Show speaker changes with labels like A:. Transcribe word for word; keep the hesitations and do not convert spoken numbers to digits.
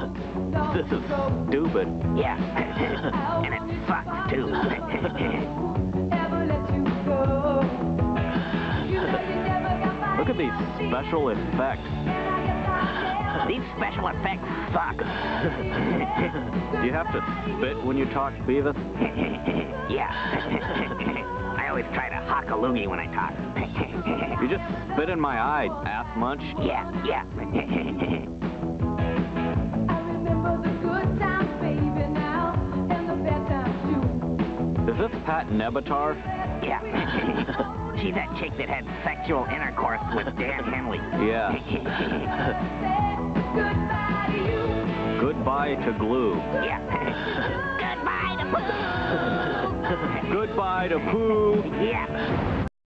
A: This is stupid.
B: Yeah, and it sucks, too.
A: Look at these special effects.
B: These special effects suck.
A: Do you have to spit when you talk, Beavis?
B: Yeah. I always try to hock a loogie when I talk.
A: You just spit in my eye, ass munch.
B: Yeah, yeah.
A: Is this Pat Nebatar?
B: Yeah. She's that chick that had sexual intercourse with Dan Henley.
A: Yeah. Goodbye to glue.
B: Yeah. Goodbye to poo.
A: Goodbye to poo.
B: Yeah.